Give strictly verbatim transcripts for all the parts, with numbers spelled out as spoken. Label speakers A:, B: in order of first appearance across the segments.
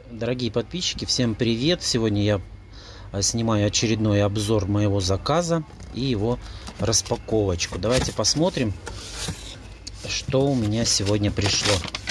A: Дорогие подписчики, всем привет! Сегодня я снимаю очередной обзор моего заказа и его распаковочку. Давайте посмотрим, что у меня сегодня пришло.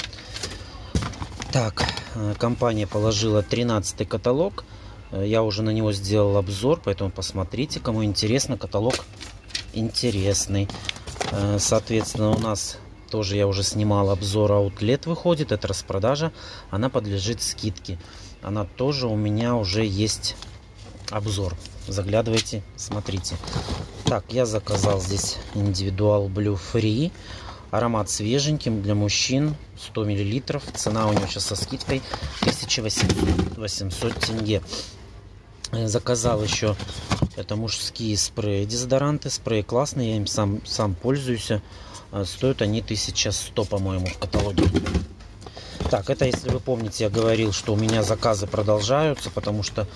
A: Так, компания положила тринадцатый каталог. Я уже на него сделал обзор, поэтому посмотрите, кому интересно. Каталог интересный. Соответственно, у нас тоже я уже снимал обзор, аутлет выходит, это распродажа, она подлежит скидке. Она тоже у меня уже есть обзор. Заглядывайте, смотрите. Так, я заказал здесь Individual Blue Free. Аромат свеженький для мужчин, сто миллилитров. Цена у него сейчас со скидкой тысяча восемьсот тенге. Заказал еще это мужские спреи, дезодоранты. Спреи классные, я им сам, сам пользуюсь. Стоят они тысяча сто, по-моему, в каталоге. Так, это, если вы помните, я говорил, что у меня заказы продолжаются, потому что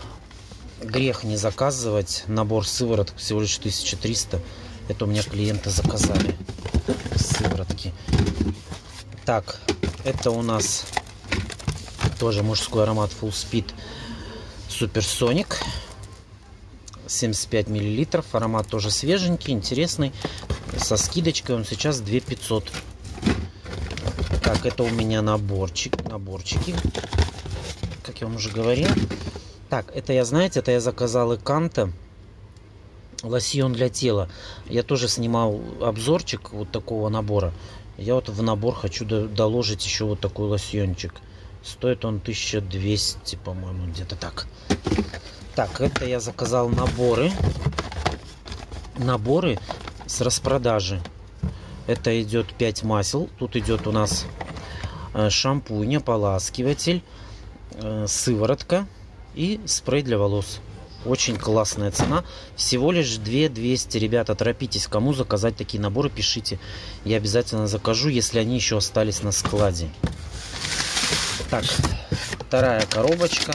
A: грех не заказывать. Набор сывороток всего лишь тысяча триста. Это у меня клиенты заказали. Сыворотки. Так, это у нас тоже мужской аромат Full Speed Supersonic. семьдесят пять миллилитров. Аромат тоже свеженький, интересный. Со скидочкой он сейчас две тысячи пятьсот. Так, это у меня наборчик, наборчики, как я вам уже говорил. Так, это я, знаете, это я заказал Эканто. Лосьон для тела. Я тоже снимал обзорчик вот такого набора. Я вот в набор хочу доложить еще вот такой лосьончик. Стоит он тысяча двести, по-моему, где-то так. Так, это я заказал наборы. Наборы с распродажи. Это идет пять масел. Тут идет у нас шампунь, ополаскиватель, сыворотка и спрей для волос. Очень классная цена. Всего лишь две тысячи двести. Ребята, торопитесь. Кому заказать такие наборы, пишите. Я обязательно закажу, если они еще остались на складе. Так, вторая коробочка.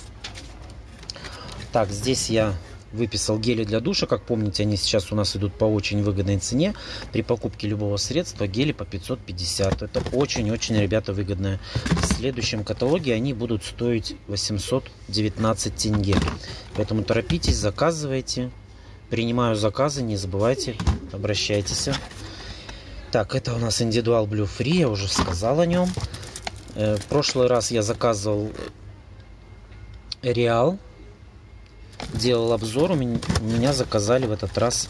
A: Так, здесь я выписал гели для душа. Как помните, они сейчас у нас идут по очень выгодной цене. При покупке любого средства гели по пятьсот пятьдесят. Это очень-очень, ребята, выгодно. В следующем каталоге они будут стоить восемьсот девятнадцать тенге. Поэтому торопитесь, заказывайте. Принимаю заказы, не забывайте, обращайтесь. Так, это у нас Individual Blue Free, я уже сказал о нем. В прошлый раз я заказывал Реал. Делал обзор, у меня, у меня заказали в этот раз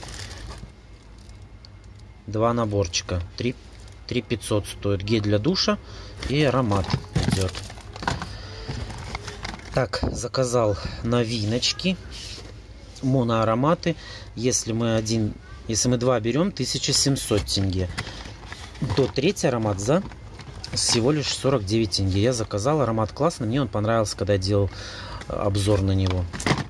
A: два наборчика. три тысячи пятьсот стоит гель для душа и аромат идет. Так, заказал новиночки, моноароматы. Если мы один, если мы два берем, тысяча семьсот тенге. То третий аромат за всего лишь сорок девять тенге. Я заказал, аромат классный, мне он понравился, когда я делал обзор на него.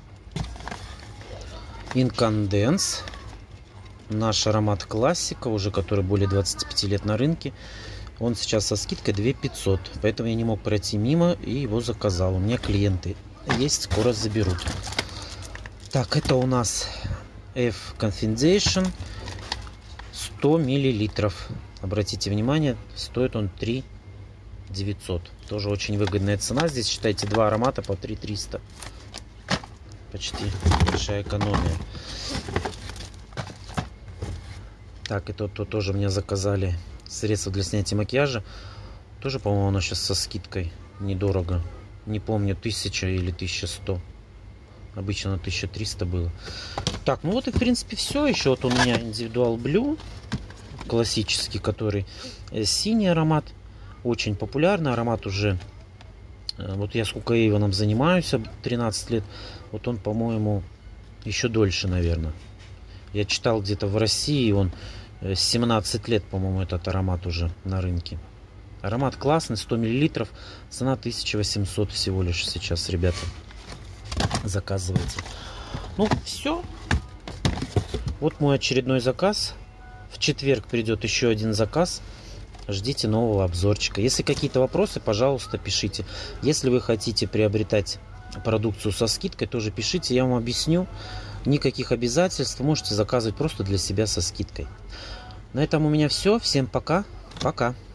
A: Инканденс. Наш аромат классика, уже который более двадцати пяти лет на рынке. Он сейчас со скидкой две тысячи пятьсот. Поэтому я не мог пройти мимо и его заказал. У меня клиенты есть, скоро заберут. Так, это у нас F Confidential сто миллилитров. Обратите внимание, стоит он три тысячи девятьсот. Тоже очень выгодная цена. Здесь, считайте, два аромата по три тысячи триста. Почти большая экономия. Так, это то тоже мне заказали средства для снятия макияжа. Тоже, по-моему, оно сейчас со скидкой. Недорого. Не помню, тысяча или тысяча сто. Обычно на тысяча триста было. Так, ну вот и в принципе все. Еще вот у меня Individual Blue. Классический, который синий аромат. Очень популярный аромат уже. Вот я сколько Эйвоном занимаюсь, тринадцать лет. Вот он, по-моему, еще дольше, наверное. Я читал где-то в России, он семнадцать лет, по-моему, этот аромат уже на рынке. Аромат классный, сто миллилитров. Цена тысяча восемьсот всего лишь сейчас, ребята. Заказывайте. Ну, все. Вот мой очередной заказ. В четверг придет еще один заказ. Ждите нового обзорчика. Если какие-то вопросы, пожалуйста, пишите. Если вы хотите приобретать продукцию со скидкой, тоже пишите, я вам объясню. Никаких обязательств, можете заказывать просто для себя со скидкой. На этом у меня все. Всем пока. Пока.